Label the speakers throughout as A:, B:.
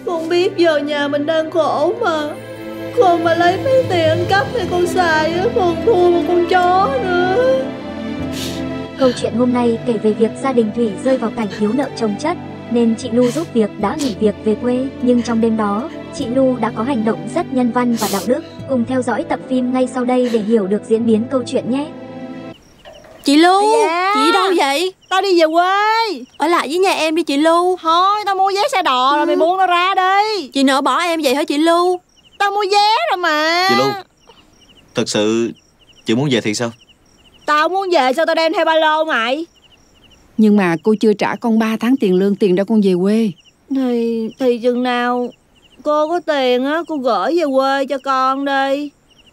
A: Con biết giờ nhà mình đang khổ mà. Con mà lấy mấy tiền ăn cắp hay con xài á, còn thua một con chó nữa.
B: Câu chuyện hôm nay kể về việc gia đình Thủy rơi vào cảnh thiếu nợ chồng chất, nên chị Lu giúp việc đã nghỉ việc về quê. Nhưng trong đêm đó, chị Lu đã có hành động rất nhân văn và đạo đức. Cùng theo dõi tập phim ngay sau đây để hiểu được diễn biến câu chuyện nhé.
C: Chị Lu,
A: dạ.
C: chị đi đâu vậy?
A: Tao đi về quê.
C: Ở lại với nhà em đi chị Lu.
A: Thôi tao mua vé xe đò rồi, mày buông tao ra đi.
C: Chị nỡ bỏ em vậy hả chị Lu?
A: Tao mua vé rồi mà.
D: Chị Lu, thật sự chị muốn về thiệt sao?
A: Tao muốn về sao tao đem theo ba lô mày?
E: Nhưng mà cô chưa trả con 3 tháng tiền lương, tiền đâu con về quê.
A: Thì chừng nào cô có tiền á, cô gửi về quê cho con đi.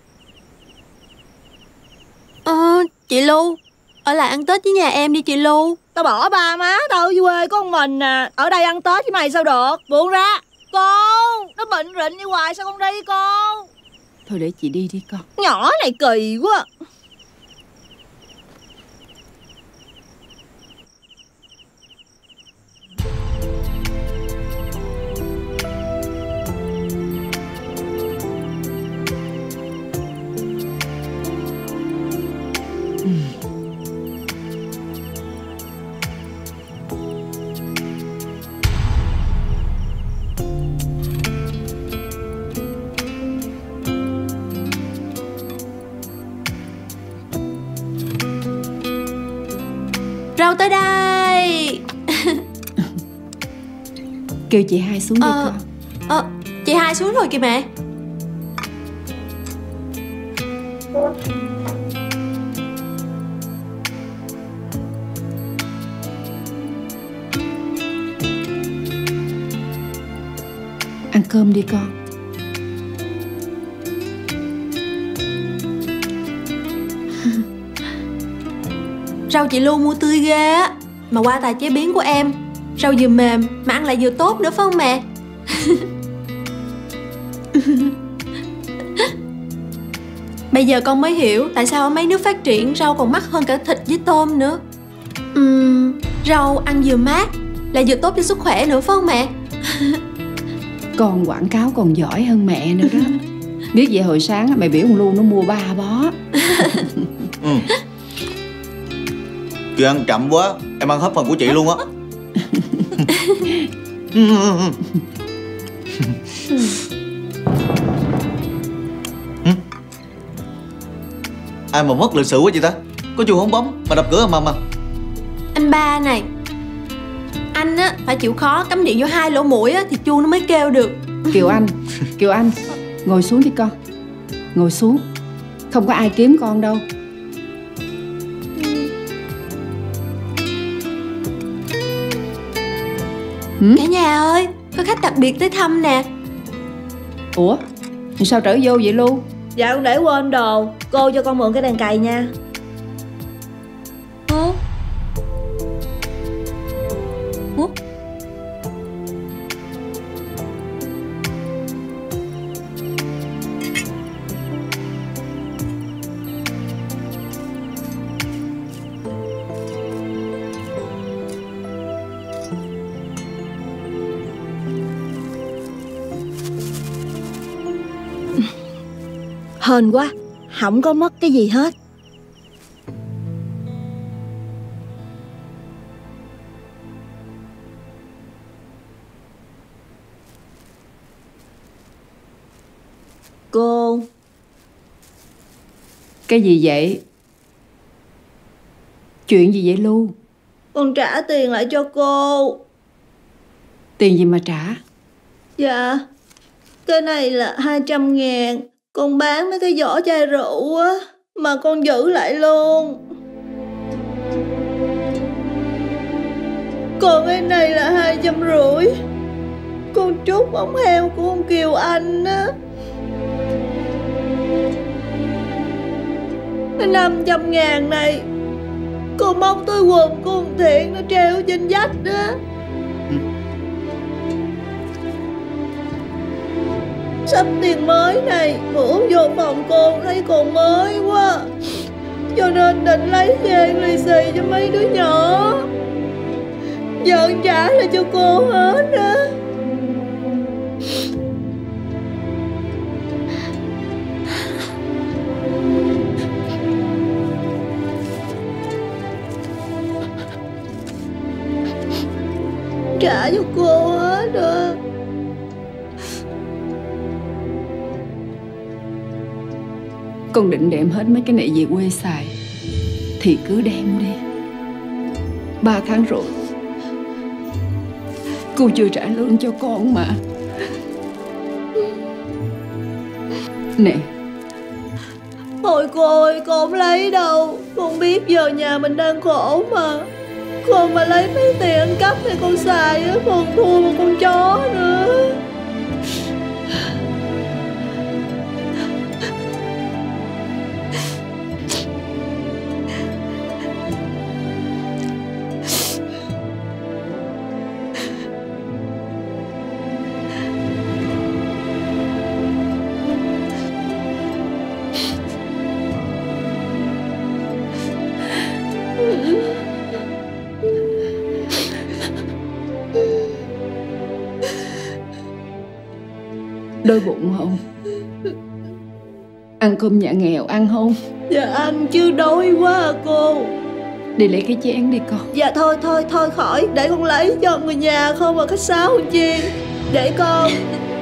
C: Chị Lu, ở lại ăn Tết với nhà em đi chị Lu.
A: Tao bỏ ba má tao ở quê có một mình à. Ở đây ăn Tết với mày sao được? Buông ra. Con, nó bệnh rịnh như hoài sao con đi con?
E: Thôi để chị đi con.
A: Nhỏ này kỳ quá.
C: Rau tới đây.
E: Kêu chị Hai xuống đi con.
C: Chị Hai xuống rồi kìa mẹ.
E: Ăn cơm đi con.
C: Rau chị Lu mua tươi ghê á. Mà qua tài chế biến của em, rau vừa mềm mà ăn lại vừa tốt nữa phải không mẹ? Bây giờ con mới hiểu tại sao ở mấy nước phát triển rau còn mắc hơn cả thịt với tôm nữa. Rau ăn vừa mát lại vừa tốt cho sức khỏe nữa phải không mẹ?
E: Con quảng cáo còn giỏi hơn mẹ nữa đó. Biết vậy hồi sáng mày biểu con Lu nó mua 3 bó.
D: Chị ăn chậm quá, em ăn hết phần của chị luôn á. Ai mà mất lịch sự quá vậy ta? Có chuông không bấm mà đập cửa ầm ầm.
C: Anh ba này, anh á phải chịu khó cắm điện vô 2 lỗ mũi á thì chuông nó mới kêu được.
E: Kiều Anh, ngồi xuống đi con. Ngồi xuống. Không có ai kiếm con đâu.
C: Cả nhà ơi, có khách đặc biệt tới thăm nè.
E: Ủa, sao trở vô vậy Lu?
A: Dạ con để quên đồ. Cô cho con mượn cái đèn cày nha. Hên quá, không có mất cái gì hết. Cô.
E: Cái gì vậy? Chuyện gì vậy Lu?
A: Con trả tiền lại cho cô.
E: Tiền gì mà trả?
A: Dạ, cái này là 200.000. Con bán mấy cái vỏ chai rượu á, mà con giữ lại luôn. Còn cái này là 250. Con trút ống heo của con Kiều Anh á. Cái 500.000 này con móc túi quần của con Thiện, nó treo trên vách đó. Sắp tiền mới này, bữa vô phòng cô thấy còn mới quá, cho nên định lấy về lì xì cho mấy đứa nhỏ. Giờ trả lại cho cô hết á. trả cho cô hết á.
E: Con định đem hết mấy cái này về quê xài thì cứ đem đi. 3 tháng rồi cô chưa trả lương cho con mà. Nè.
A: Thôi cô ơi, con không lấy đâu. Con biết giờ nhà mình đang khổ mà. Con mà lấy mấy tiền ăn cắp này con xài á, còn thua một con chó nữa.
E: Đói bụng không? Ăn cơm nhà nghèo ăn không?
A: Dạ ăn chứ, đói quá à cô.
E: Đi lấy cái chén đi con.
A: Dạ thôi khỏi. Để con lấy cho người nhà không mà khách sáo chi. Để con